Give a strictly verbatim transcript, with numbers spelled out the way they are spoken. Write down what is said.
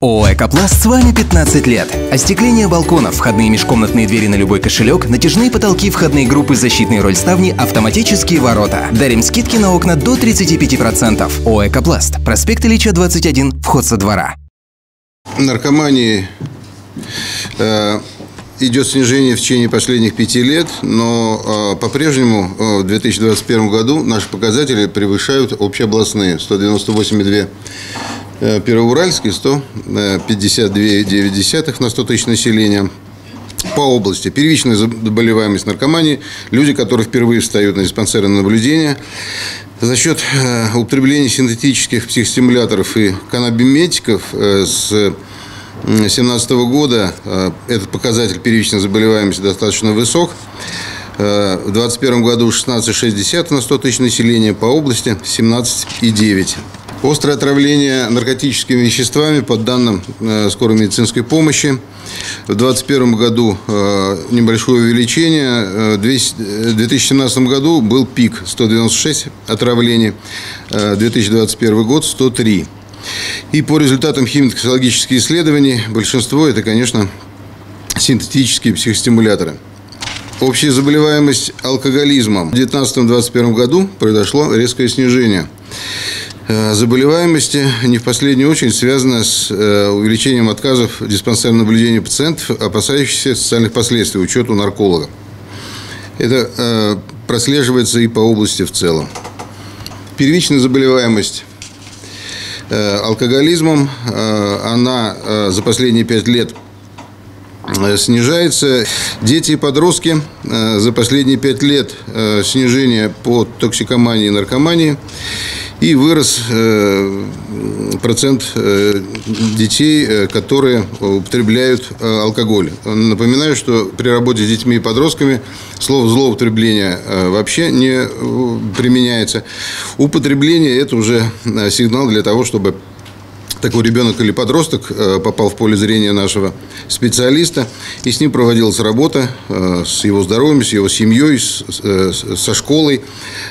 ООО «Экопласт» с вами пятнадцать лет. Остекление балконов, входные межкомнатные двери на любой кошелек, натяжные потолки, входные группы, защитные рольставни, автоматические ворота. Дарим скидки на окна до тридцати пяти процентов. ООО «Экопласт». Проспект Ильича, двадцать один, вход со двора. Наркомании э, идет снижение в течение последних пяти лет, но э, по-прежнему э, в две тысячи двадцать первом году наши показатели превышают общеобластные. сто девяносто восемь и две Первоуральский, сто пятьдесят две и девять десятых на сто тысяч населения. По области первичная заболеваемость наркомании, люди, которые впервые встают на диспансерное наблюдение, за счет употребления синтетических психостимуляторов и каннабиметиков с две тысячи семнадцатого года этот показатель первичной заболеваемости достаточно высок. В две тысячи двадцать первом году шестнадцать и шесть десятых на сто тысяч населения, по области семнадцать и девять. Острое отравление наркотическими веществами, по данным скорой медицинской помощи, в две тысячи двадцать первом году небольшое увеличение. В две тысячи семнадцатом году был пик сто девяносто шесть отравлений, две тысячи двадцать первый год сто три. И по результатам химико-токсикологических исследований большинство это, конечно, синтетические психостимуляторы. Общая заболеваемость алкоголизмом. В две тысячи девятнадцатом — две тысячи двадцать первом году произошло резкое снижение заболеваемости, не в последнюю очередь связано с увеличением отказов в диспансерном наблюдении пациентов, опасающихся социальных последствий, учету нарколога. Это прослеживается и по области в целом. Первичная заболеваемость алкоголизмом, она за последние пять лет снижается. Дети и подростки за последние пять лет снижение по токсикомании и наркомании. И вырос э, процент э, детей, которые употребляют э, алкоголь. Напоминаю, что при работе с детьми и подростками слово «злоупотребление» э, вообще не э, применяется. Употребление – это уже сигнал для того, чтобы такой ребенок или подросток попал в поле зрения нашего специалиста, и с ним проводилась работа с его здоровьем, с его семьей, со школой,